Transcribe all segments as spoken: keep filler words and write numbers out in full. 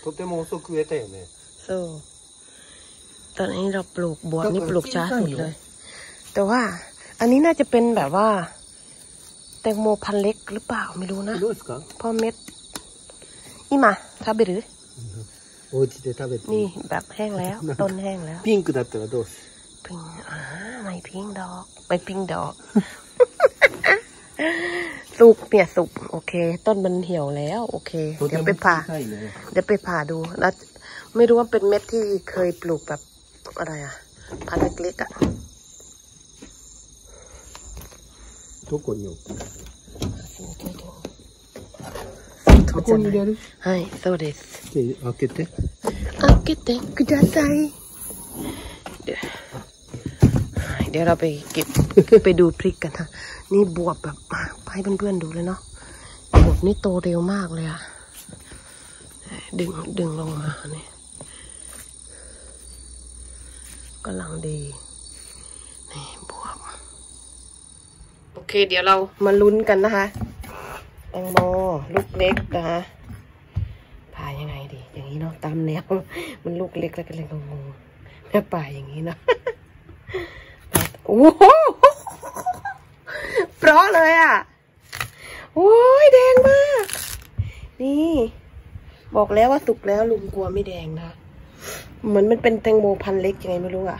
とても遅く植えたよねそうตอนนี้เราปลูกบวบนี่ปลูกช้าสุดเลยแต่ว่าอันนี้น่าจะเป็นแบบว่าแตงโมพันเล็กหรือเปล่าไม่รู้นะเพราะเม็ดนี่มาทาเบรือお家で食べてนี่แบบแห้งแล้วต้นแห้งแล้วピンクだったらどうするพิงอ่าไม่พิงดอกไม่พิงดอกสุกเนี่ยสุกโอเคต้นมันเหี่ยวแล้วโอเคเดี๋ยวไปผ่าเดี๋ยวไปผ่าดูแล้วไม่รู้ว่าเป็นเม็ดที่เคยปลูกแบบอะไรอ่ะพันธุ์เล็กๆอ่ะどこに置くここに入れるはいそうですで開けて開けてくださいเดี๋ยวเราไปเก็บไปดูพริกกันค่ะนี่บวบแบบให้เพื่อนๆดูเลยเนาะบวบนี่โตเร็วมากเลยอะดึงดึงลงมาเนี่ยกำลังดีนี่บวบโอเคเดี๋ยวเรามาลุ้นกันนะคะแตงโมลูกเล็กนะคะผ่ายังไงดีอย่างนี้เนาะตามแนวมันลูกเล็กแล้วก็เลยงงๆแม่ป่าอย่างนี้เนาะโอ้โหเพราะเลยอ่ะโอ้ยแดงมากนี่บอกแล้วว่าสุกแล้วลุงกลัวไม่แดงนะเหมือนมันเป็นแตงโมพันเล็กยังไงไม่รู้อ่ะ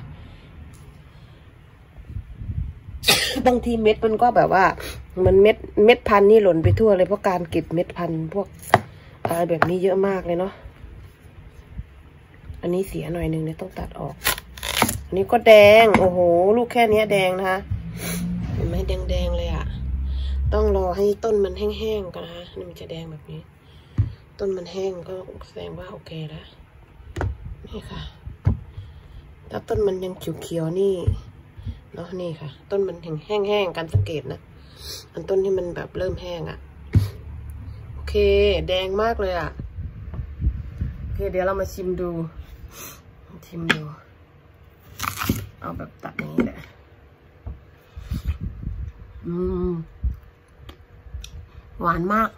บางทีเม็ดมันก็แบบว่ามันเม็ดเม็ดพันนี่หล่นไปทั่วเลยเพราะการเก็บเม็ดพันพวกอะไรแบบนี้เยอะมากเลยเนาะอันนี้เสียหน่อยนึงเนี่ยต้องตัดออกอันนี้ก็แดงโอ้โหลูกแค่นี้แดงนะคะเห็นไหมแดงๆเลยอ่ะต้องรอให้ต้นมันแห้งๆก่อนนะคะนี่มันจะแดงแบบนี้ต้นมันแห้งก็แสดงว่าโอเคแล้วนี่ค่ะถ้าต้นมันยังเขียวๆนี่เนาะนี่ค่ะต้นมันแห้งๆกันสังเกตนะอันต้นที่มันแบบเริ่มแห้งอ่ะโอเคแดงมากเลยอ่ะโอเคเดี๋ยวเรามาชิมดูชิมดูเอาแบบตัดอย่างนี้แหละอืมหวานมาก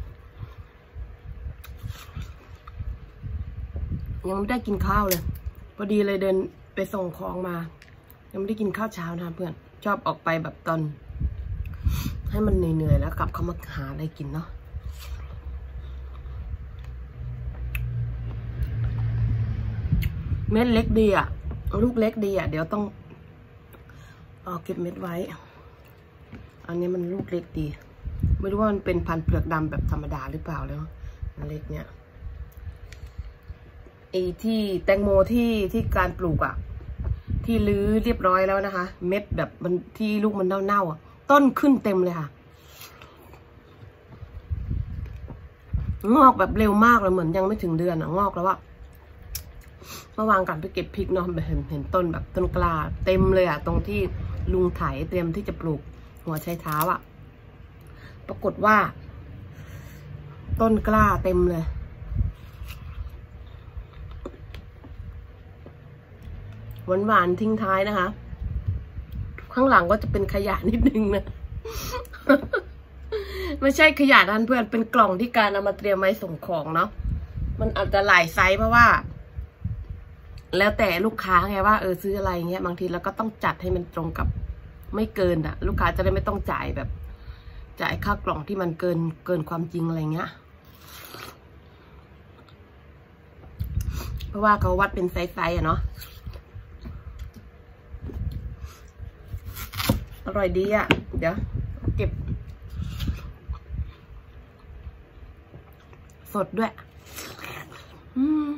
ยังไม่ได้กินข้าวเลยพอดีเลยเดินไปส่งของมายังไม่ได้กินข้าวเช้านะเพื่อนชอบออกไปแบบตอนให้มันเหนื่อยๆแล้วกลับเข้ามาหาอะไรกินเนาะเม็ดเล็กดีอ่ะลูกเล็กดีอ่ะเดี๋ยวต้องเอาเก็บเม็ดไว้อันนี้มันลูกเล็กดีไม่รู้ว่ามันเป็นพันธุ์เปลือกดำแบบธรรมดาหรือเปล่าแล้วมันเล็กเนี่ยไอ้ที่แตงโมที่ที่การปลูกอ่ะที่ลื้อเรียบร้อยแล้วนะคะเม็ดแบบมันที่ลูกมันเน่าๆอ่ะต้นขึ้นเต็มเลยค่ะงอกแบบเร็วมากเลยเหมือนยังไม่ถึงเดือนอ่ะงอกแล้วอะเมื่อวานกันไปเก็บพริกเนาะเห็นเห็นต้นแบบต้นกล้าเต็มเลยอ่ะตรงที่ลุงไถเตรียมที่จะปลูกหัวไชเท้าอ่ะปรากฏว่าต้นกล้าเต็มเลยหวานหวานทิ้งท้ายนะคะข้างหลังก็จะเป็นขยะนิดนึงนะ ไม่ใช่ขยะนั่นเพื่อนเป็นกล่องที่การเอามาเตรียมไว้ส่งของเนาะมันอาจจะหลายไซส์เพราะว่าแล้วแต่ลูกค้าไงว่าเออซื้ออะไรเงี้ยบางทีเราก็ต้องจัดให้มันตรงกับไม่เกินอ่ะลูกค้าจะได้ไม่ต้องจ่ายแบบจ่ายค่ากล่องที่มันเกินเกินความจริงอะไรเงี้ยเพราะว่าเขาวัดเป็นไซส์ๆอ่ะเนาะอร่อยดีอ่ะเดี๋ยวเก็บสดด้วยอืม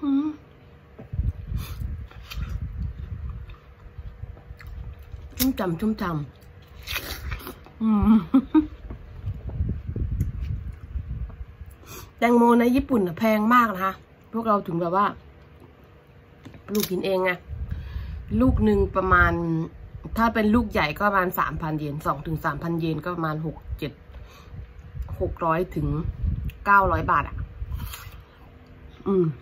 ชุ่มฉ่ำชุ่มฉ่ำอืมแตงโมในญี่ปุ่นแพงมากนะคะพวกเราถึงแบบว่าปลูกกินเองไงลูกหนึ่งประมาณถ้าเป็นลูกใหญ่ก็ประมาณสามพันเยนสองถึงสามพันเยนก็ประมาณหกเจ็ดหกร้อยถึงเก้าร้อยบาทอ่ะอืม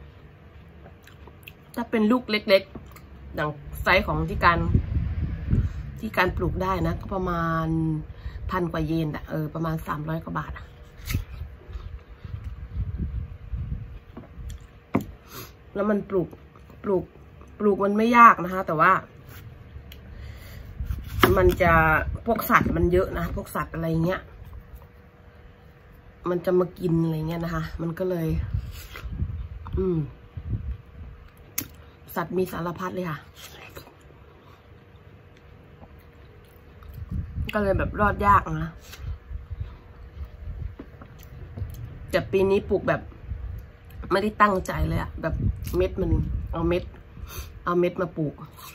ถ้าเป็นลูกเล็กๆอย่างไซส์ของที่การที่การปลูกได้นะก็ประมาณพันกว่าเยนอ่ะเออประมาณสามร้อยกว่าบาทอ่ะแล้วมันปลูกปลูกปลูกมันไม่ยากนะคะแต่ว่ามันจะพวกสัตว์มันเยอะนะพวกสัตว์อะไรเงี้ยมันจะมากินอะไรเงี้ยนะคะมันก็เลย อืมสัตว์มีสารพัดเลยค่ะก็เลยแบบรอดยากนะแต่ปีนี้ปลูกแบบไม่ได้ตั้งใจเลยอะแบบเม็ดมันเอาเม็ดเอาเม็ดมาปลูก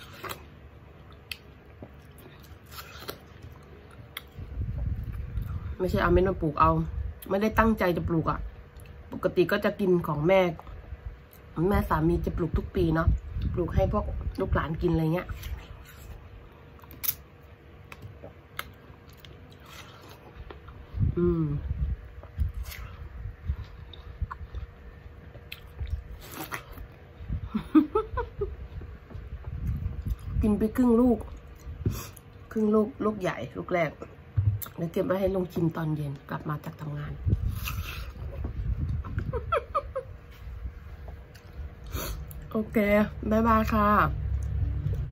ไม่ใช่เอาเม็ดมาปลูกเอาไม่ได้ตั้งใจจะปลูกอะปกติก็จะกินของแม่แม่สามีจะปลูกทุกปีเนาะปลูกให้พวกลูกหลานกินอะไรเงี้ยอืมกินไปครึ่งลูกครึ่งลูกลูกใหญ่ลูกแรกแล้วเก็บไว้ให้ลุงชิมตอนเย็นกลับมาจากทำงานโอเคบ๊ายบายค่ะ